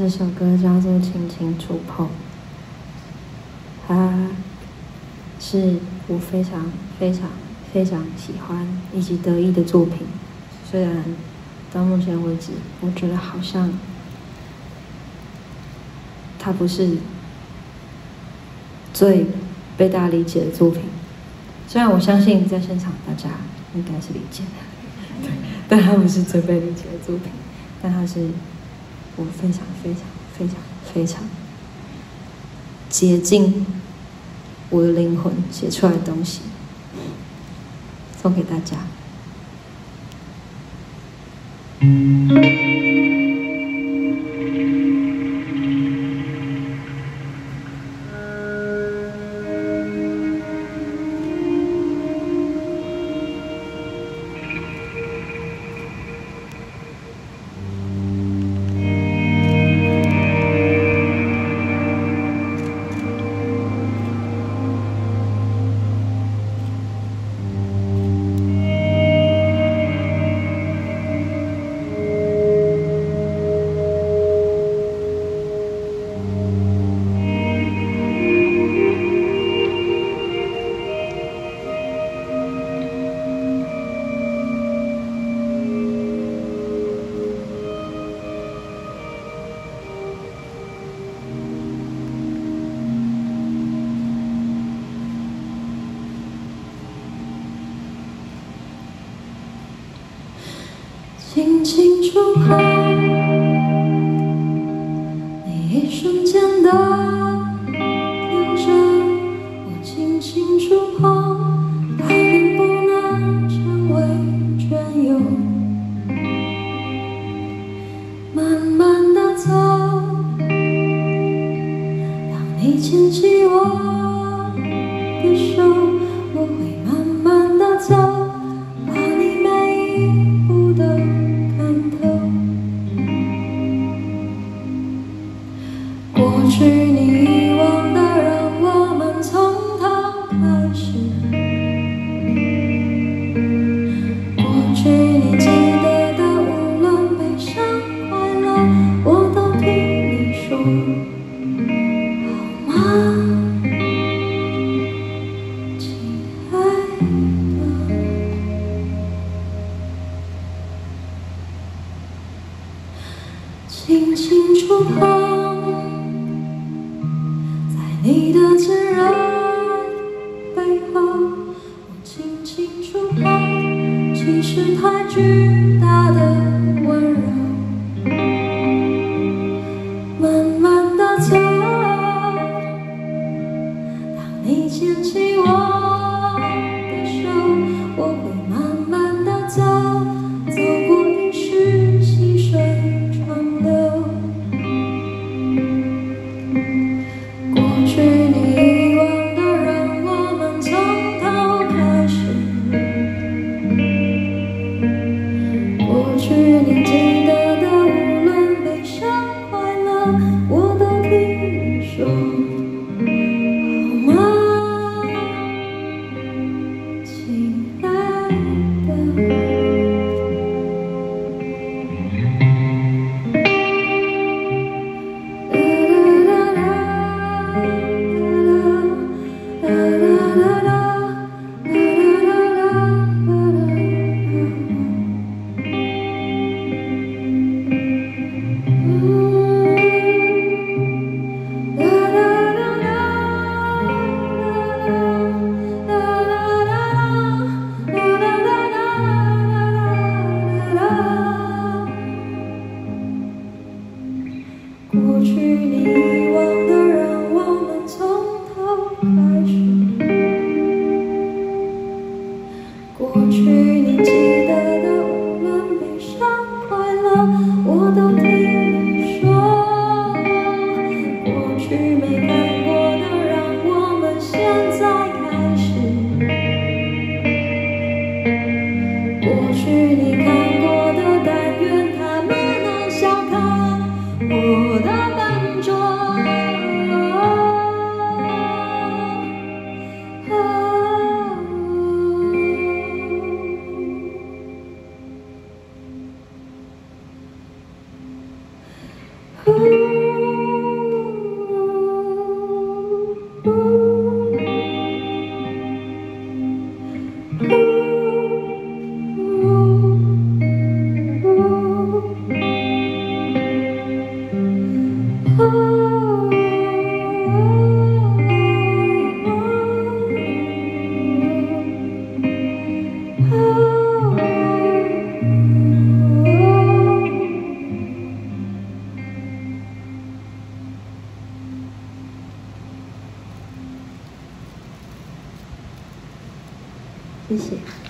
这首歌叫做《轻轻触碰》，它是我非常非常非常喜欢以及得意的作品。虽然到目前为止，我觉得好像它不是最被大家理解的作品。虽然我相信在现场大家应该是理解的，但它不是最被理解的作品，但它是我非常非常非常非常接近我的灵魂写出来的东西，送给大家。轻轻触碰，你一瞬间的天真，我轻轻触碰，它能不能成为隽永？慢慢的走，当你牵起我的手，我会慢慢的走。过去你遗忘的，让我们从头开始。过去你记得的，无论悲伤快乐，我都听你说，好吗，亲爱的？轻轻触碰。你的自然背后，我轻轻触碰，其实太巨大的温柔。慢慢的走，当你牵起我的手，我会慢慢的走，走过一世细水长流。过去你遗忘的，让我们从头开始。过去你记得的，无论悲伤快乐，我都听你说，好吗，亲爱的？过去你遗忘的，让我们从头开始。过去你记得的，无论悲伤快乐，我都听你说。过去没看过的，让我们现在开始。过去你看过的，但愿他们能笑看我的笨拙。 谢谢。